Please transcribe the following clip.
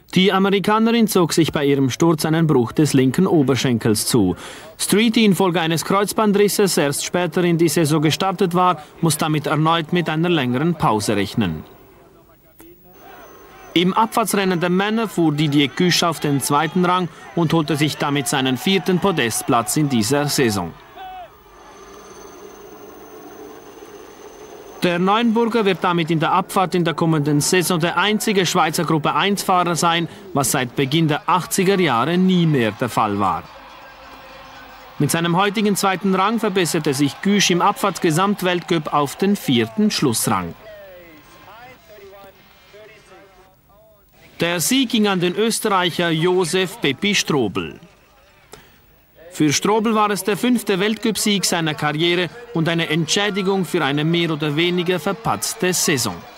Die Amerikanerin zog sich bei ihrem Sturz einen Bruch des linken Oberschenkels zu. Street, die infolge eines Kreuzbandrisses erst später in die Saison gestartet war, muss damit erneut mit einer längeren Pause rechnen. Im Abfahrtsrennen der Männer fuhr Didier Cuche auf den zweiten Rang und holte sich damit seinen 4. Podestplatz in dieser Saison. Der Neuenburger wird damit in der Abfahrt in der kommenden Saison der einzige Schweizer Gruppe 1-Fahrer sein, was seit Beginn der 80er Jahre nie mehr der Fall war. Mit seinem heutigen 2. Rang verbesserte sich Cuche im Abfahrtsgesamtweltcup auf den 4. Schlussrang. Der Sieg ging an den Österreicher Josef Peppi Strobl. Für Strobl war es der 5. Weltcupsieg seiner Karriere und eine Entschädigung für eine mehr oder weniger verpatzte Saison.